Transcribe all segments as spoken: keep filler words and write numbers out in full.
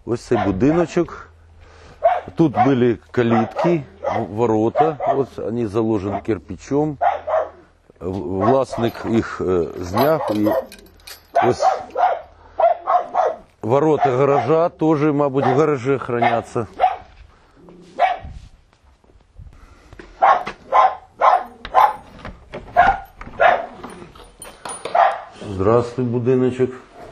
Ось цей будиночок. Тут были калитки, ворота. Вот они заложены кирпичом. Власник их зняв. И ось ворота гаража тоже, мабуть, в гараже хранятся. Здравствуй, будиночок.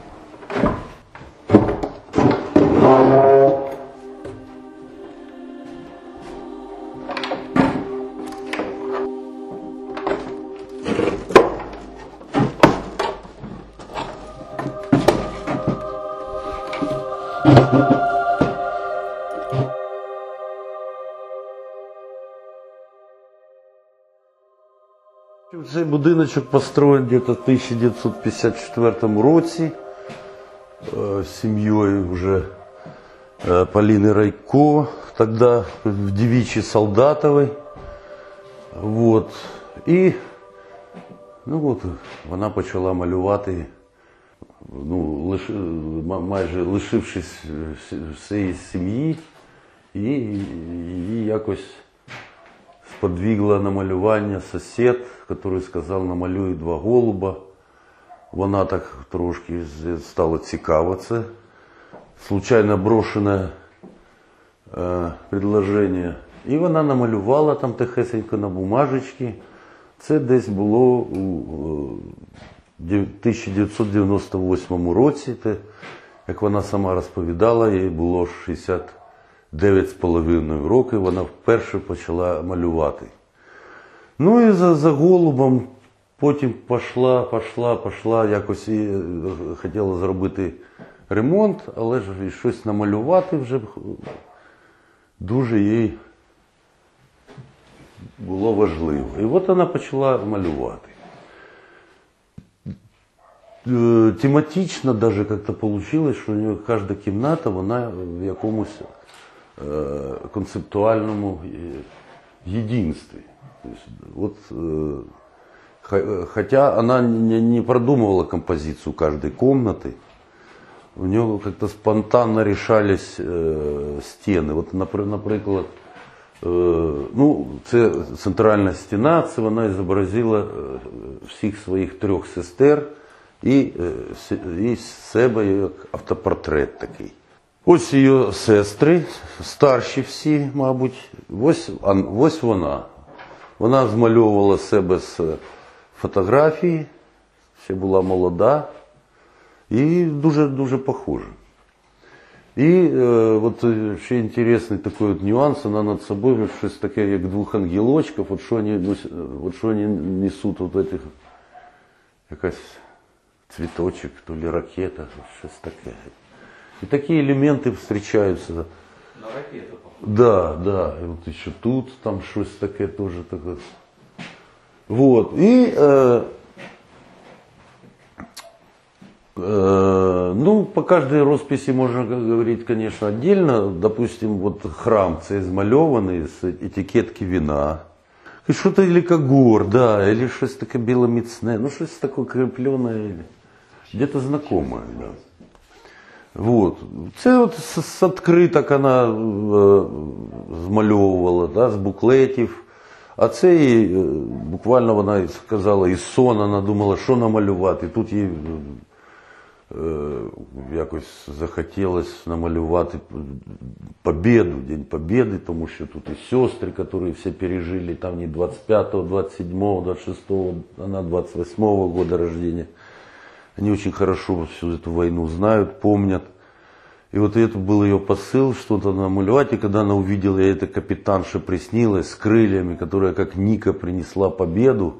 Цей будиночок построен где-то в тысяча девятьсот пятьдесят четвёртом році э, семьей уже э, Полины Райко, тогда в Девичьей Солдатовой. Вот. І ну, от, вона почала малювати, ну, лиш, майже лишившись всієї сім'ї, і її якось сподвигла на малювання сусід, який сказав, намалюй два голуба. Вона так трошки стала цікавитися. Случайно брошене е, предложення. І вона намалювала там тихесенько на бумажечці. Це десь було у тисяча дев'ятсот дев'яносто восьмому році. Те, як вона сама розповідала, їй було шістдесят дев'ять з половиною років, вона вперше почала малювати. Ну і за, за голубом потім пішла, пішла, пішла, якось і хотіла зробити ремонт, але ж і щось намалювати вже дуже їй було важливо. І от вона почала малювати. Тематично навіть як-то вийшло, що у неї кожна кімната, вона в якомусь концептуальному единстве. То есть, вот, хотя она не продумывала композицию каждой комнаты, у нее как-то спонтанно решались стены. Вот, наприклад, ну, це центральна стіна, це вона зобразила всіх своїх трьох сестер і, і себе як автопортрет такий. Ось її сестри, старші всі, мабуть, ось, ось вона. Вона змальовувала себе з фотографії, ще була молода і дуже-дуже похожа. І е, от ще інтересний такий от нюанс, вона над собою щось таке, як двох ангелочків, от що вони, от що вони несуть, от этих, якась цвіточок, то ли ракета, щось таке. И такие элементы встречаются. На ракету, похоже. Да, да. И вот еще тут там что-то такое тоже такое. Вот. И э, э, ну, по каждой росписи можно говорить, конечно, отдельно. Допустим, вот храм це измалеванный с этикетки вина. Что-то или когор, да, или что-то такое беломицное, ну что-то такое крепленное, где-то знакомое, да. Вот. Це от з відкриток вона е, змальовувала, да, з буклетів. А це їй, е, буквально вона сказала, із сон, вона думала, що намалювати. Тут їй е, якось захотілося намалювати Побєду, День Побєди, тому що тут і сестри, які всі пережили, там не двадцять п'ятого, двадцять сьомого, двадцять шестого, вона двадцять восьмого года рождения. Они очень хорошо всю эту войну знают, помнят. И вот это был ее посыл, что-то намалевать. И когда она увидела, и эта капитанша приснилась с крыльями, которая как Ника принесла победу.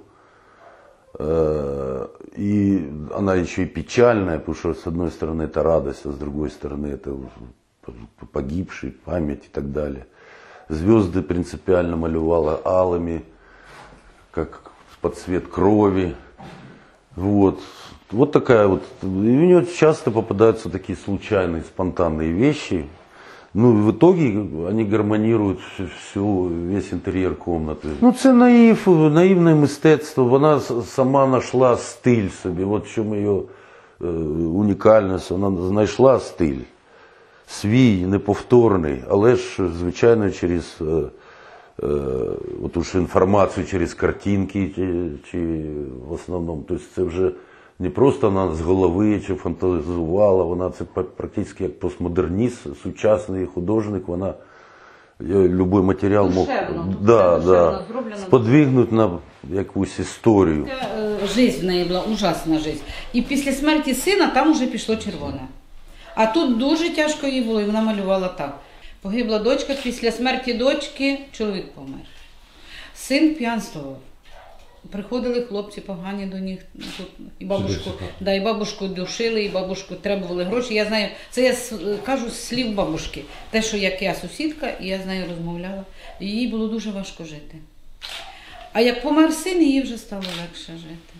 Э, и она еще и печальная, потому что с одной стороны это радость, а с другой стороны это погибший, память и так далее. Звезды принципиально малевала алыми, как под цвет крови. Вот. Вот такая вот. И у нее часто попадаются такие случайные, спонтанные вещи. Ну, в итоге они гармонируют всю, весь інтер'єр комнати. Ну, це наїв, наївне мистецтво. Вона сама знайшла стиль собі. От в чому її унікальність. Вона знайшла стиль. свій, неповторний, але ж, звичайно, через е, е, оту ж інформацію, через картинки, чи, чи в основному. Тобто це вже не просто вона з голови чи фантазувала, вона це практично як постмодерніст, сучасний художник, вона любой матеріал мог Душевно, да, душевно да, зроблено. сподвигнути на якусь історію. Життя в неї була ужасна життя. І після смерті сина там вже пішло червоне. А тут дуже тяжко їй було, і вона малювала так. Погибла дочка, після смерті дочки чоловік помер. Син п'янствував. Приходили хлопці погані до них, тут і бабушку, да, і бабушку душили, і бабушку требували гроші. Я знаю, це я кажу з слів бабушки, те, що як я сусідка, і я з нею розмовляла, і їй було дуже важко жити. А як помер син, їй вже стало легше жити.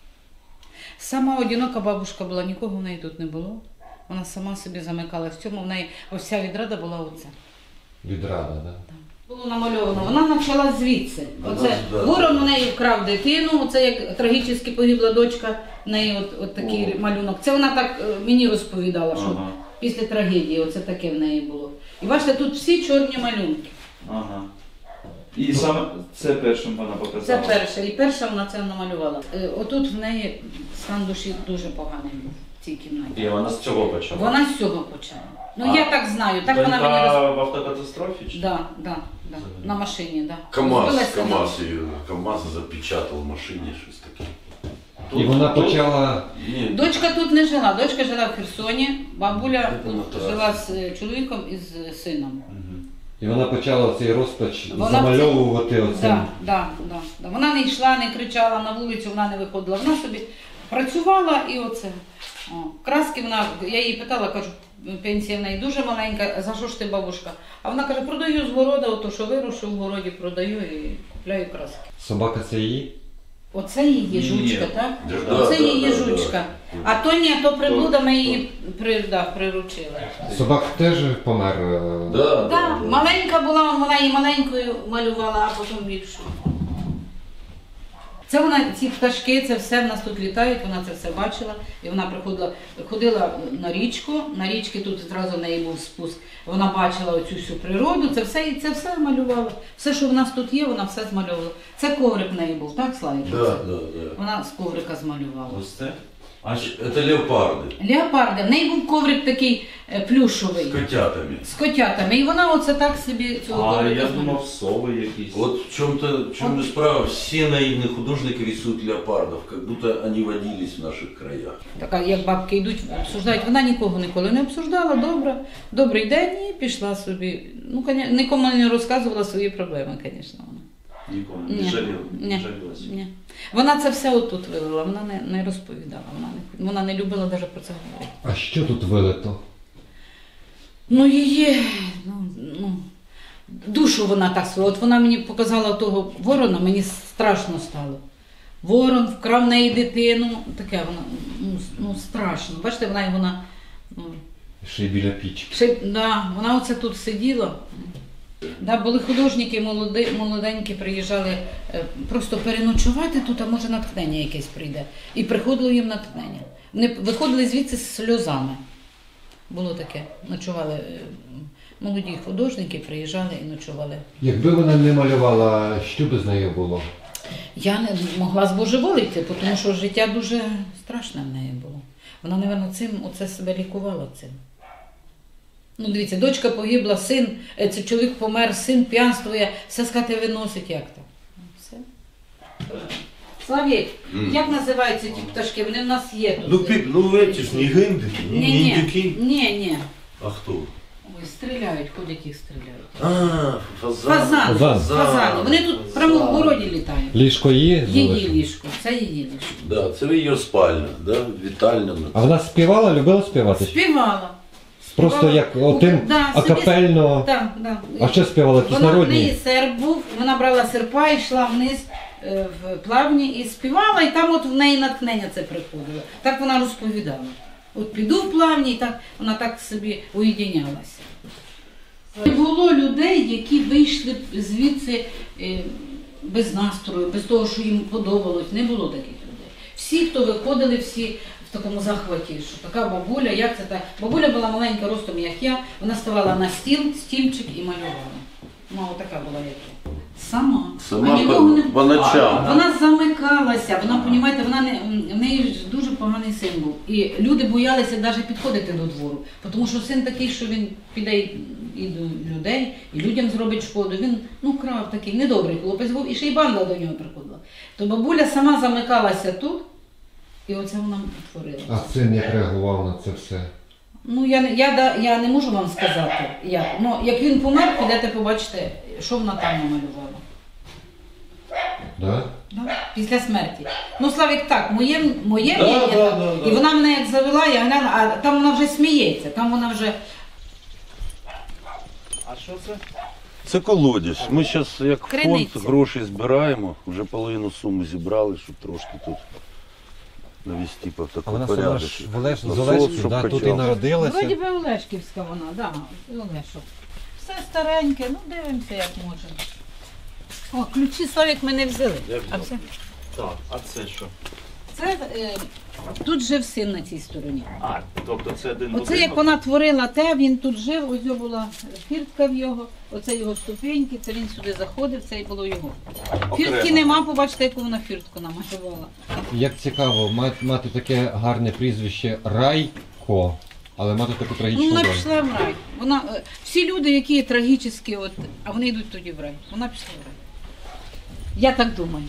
Сама одинока бабушка була, нікого в неї тут не було. Вона сама собі замикала в цьому, в неї вся відрада була оце. Відрада, так? Да? Було намальовано. Вона почала звідси. Оце ворон у неї вкрав дитину, оце як трагічно погибла дочка, в неї от, от такий О. малюнок. Це вона так мені розповідала, що ага. після трагедії оце таке в неї було. І бачите, тут всі чорні малюнки. Ага. І саме це першим вона показала? Це перше. І перша вона це намалювала. Отут в неї стан душі дуже поганий був в цій кімнаті. І вона з цього почала? Вона з цього почала. Ну а, я так знаю. Так донька вона мені роз... в автокатастрофі? Чи? Да, да, да. На машині, да. КамАЗ, Збилася КамАЗ, на- її, КамАЗ запечатав в машині, щось таке. І вона почала... Ні, Дочка тут не жила, дочка жила в Херсоні, бабуля Це на трасі. жила з е, чоловіком і з сином. І вона почала цей розпач Вона замальовувати оцим. Да, да, да, да. Вона не йшла, не кричала на вулицю, вона не виходила. Вона собі працювала і оце. О, краски вона, я її питала, кажу, пенсія в неї дуже маленька, за що ж ти, бабушка? А вона каже, продаю з города, ото що вирушу в городі, продаю і купляю краски. Собака це її? Оце її Ні. жучка, так? Да, Оце да, її да, жучка. да. А то ні, то приблуда, ми її при, да, приручили. Собак теж помер? е, Да, да, Так, да. маленька була, вона її маленькою малювала, а потім більшу. Це вона, ці пташки, це все в нас тут літають, вона це все бачила. І вона приходила, ходила на річку, на річці тут зразу в неї був спуск. Вона бачила оцю всю природу, це все, і це все малювала. Все, що в нас тут є, вона все змальовувала. Це коврик в неї був, так, Славік? Да, да, да. Вона з коврика змалювала. Ось це? А ще... Це леопарди Леопарди. В неї був коврик такий е, плюшовий. з котятами. З котятами. І вона оце так собі цього А, коврика я змалювала. думав, сови якісь. Вот в чем-то, в чем справа, все наивные художники рисуют леопардов, как будто они водились в наших краях. Така, як бабки йдуть, обсуждають, вона нікого ніколи не обсуждала, добре, добрий день і пішла собі. Ну, коня- нікому не розказувала свої проблеми, звісно. Вона. Нікому не Ні. жаліла, не Ні. жалілась. Ні. Вона це все отут вилила, вона не, не розповідала, вона не, вона не любила навіть про це говорити. А що тут вилито? Ну, її, ну, ну, душу вона так свою. От вона мені показала того ворона, мені страшно стало. Ворон вкрав в неї дитину, таке вона, ну, ну страшно. Бачите, вона його на... Ну, Ще й біля пічки. ще, да, вона оце тут сиділа. Да, були художники молоді, молоденькі, приїжджали е, просто переночувати тут, а може натхнення якесь прийде. І приходило їм натхнення. Вони виходили звідси з сльозами. Було таке. Ночували е, молоді художники, приїжджали і ночували. Якби вона не малювала, що би з нею було? Я не могла збожеволіти, тому що життя дуже страшне в неї було. Вона, мабуть, цим оце себе лікувала цим. Ну, дивіться, дочка погибла, син, е, це чоловік помер, син п'янствує, все з хати виносить, як так? Все. Славік, Мгм. як називаються ті пташки? Вони в нас є тут. Ну, пип, ну эти ж не гиндики, не ні, ні, индюки. ні, ні. А кто? Ой, стріляють, ходять їх стріляють. А, фазан. Фазани, Фазан. фазани. Вони тут прямо в городі літають. Ліжко її? Її залишилось? ліжко, це її ліжко. Да, це її спальня, да, вітальня. А вона співала, любила співати? Співала. Просто Співала. як отим Да, собі- акапельно. Так, так. А що співала? Якісь Вона в народні? неї серп був, вона брала серпа, йшла вниз е, в плавні і співала, і там от в неї натхнення це приходило. Так вона розповідала. От піду в плавні, і так вона так собі уєдинялася. Не було людей, які вийшли б звідси е, без настрою, без того, що їм подобалось. Не було таких людей. Всі, хто виходили, всі, в такому захваті, що така бабуля, як це так? Бабуля була маленька ростом, як я, вона ставала на стіл, стільчик і малювала. Мама така була, як я. Сама. Сама А нікого не- по ночам. Вона замикалася, вона, розумієте, вона не, в неї ж дуже поганий син був. І люди боялися навіть підходити до двору, тому що син такий, що він піде і і до людей, і людям зробить шкоду. Він, ну, крав такий, недобрий хлопець був, і ще й банда до нього приходила. То бабуля сама замикалася тут, і оце вона творила. А син як реагував на це все? Ну, я, не- я, да- я не можу вам сказати, як. Ну, як він помер, підете побачите, що вона там намалювала. Да? Да, після смерті. Ну, Славік, так, моє, моє Да, мнення, да, так. да, да. І вона мене як завела, я гляну, а там вона вже сміється, там вона вже... А що це? Це колодязь. Ми зараз як фонд Криниця. гроші збираємо, вже половину суми зібрали, щоб трошки тут навести по А такому вона сама порядку. ж в Олеш... з Насос, Олешків, щоб да, тут і качав. народилася. Вроді би Олешківська вона, да, Олешок. Все стареньке, ну дивимося як можемо. О, ключі, Славік, ми не взяли. Я А взяв. це, Так, а це що? це е, тут жив син на цій стороні. А, тобто це один Оце як вона творила те, він тут жив, ось його була фіртка в його, оце його ступеньки, це він сюди заходив, це і було його. Фіртки Окремо. нема, побачите, яку вона фіртку намалювала. Як цікаво, мати, мати таке гарне прізвище Райко, але мати таку Ну, трагічну вона долю. пішла в рай. Вона, е, всі люди, які трагічні, от, а вони йдуть тоді в рай. Вона пішла в рай. Я так думаю.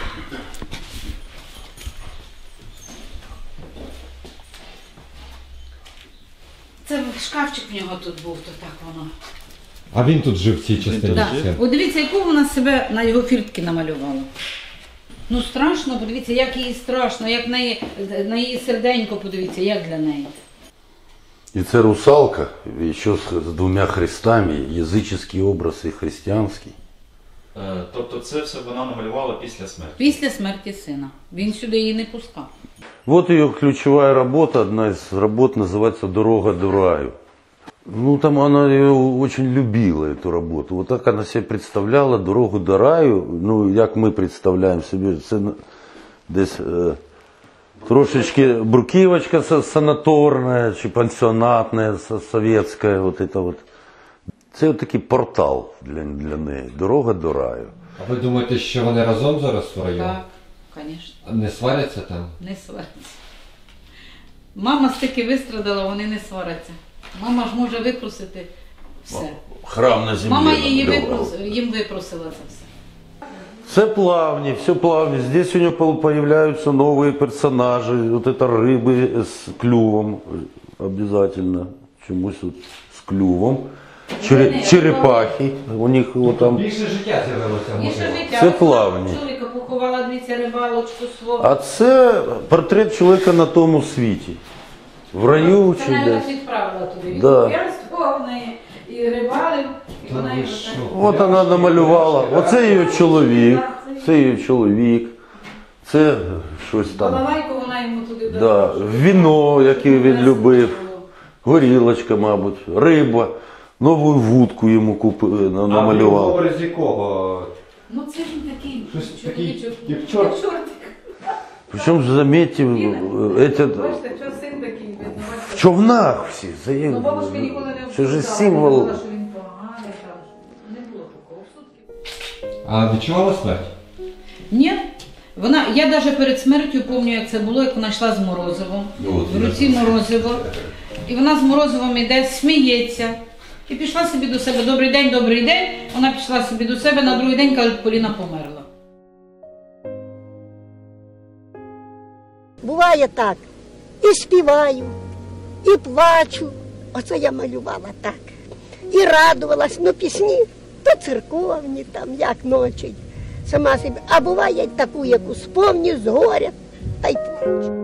Це шкафчик в нього тут був, то так воно. А він тут жив в цій частині. Да. все. От дивіться, яку вона себе на його фіртки намалювала. Ну страшно, подивіться, як їй страшно, як на її, на її серденько, подивіться, як для неї. І це русалка, і ще з, з двома хрестами, язичний образ і християнський. Тобто це все вона намалювала після смерті. Після смерті сина. Він сюди її не пускав. Вот ее ключевая работа, одна из работ называется «Дорога до раю». Ну, там она ее очень любила, эту работу. Вот так она себе представляла дорогу до раю. Ну, як ми представляємо собі, це десь е, трошечки бруківочка са- санаторна чи пансіонатна, са- совєтська. Вот это вот. Це от такий портал для, для неї. Дорога до раю. А ви думаєте, що вони разом зараз в раю? Так, звісно, Не сваряться там? не сваряться. Мама стільки вистрадала, вони не сваряться. Мама ж може випросити все. Храм на землі. Мама її намалювала. випрос... їм випросила це все. Все плавні, все плавні. Здесь у нее пол- появляются новые персонажи. Вот это рыбы с клювом обязательно. Чомусь вот с клювом. Чере- черепахи. У них вот там. Більше життя з'явилося в Більше мотивах. життя. Це Ось плавні. Чоловіка поховала, дивіться, рибалочку свого. А це портрет чоловіка на тому світі. В раю Це чи навіть десь. відправила туди. Да. Я в неї і рибалив, і Та вона ви його що? так. От вона намалювала. Оце її чоловік. Це її чоловік. Це щось там. Балалайку вона йому туди Да. дала. Віно, яке він любив. Горілочка, мабуть, риба. Нову вудку йому купили, на- А в намалював. образі кого? Ну це він такий Щось такий, чоловічок. як чорт. Як чортик. Причому, заметьте, эти, Бачите, що син такий, видно, в бачите. човнах всі. За- Ну бабушка ніколи не Це ж обсуждала, символ. не казала, що він поганий там. Не було такого. Сутки. А відчувала смерть? Ні. Вона, я навіть перед смертю пам'ятаю, як це було, як вона йшла з морозивом. В руці морозиво. І вона з морозивом іде, сміється. І пішла собі до себе. Добрий день, добрий день. Вона пішла собі до себе, на другий день, кажуть, Поліна померла. Буває так. І співаю, і плачу. Оце я малювала так. І радувалась, ну пісні то церковні, там, як ночі. Сама собі. А буває таку, яку спомню з горя, та й плачу.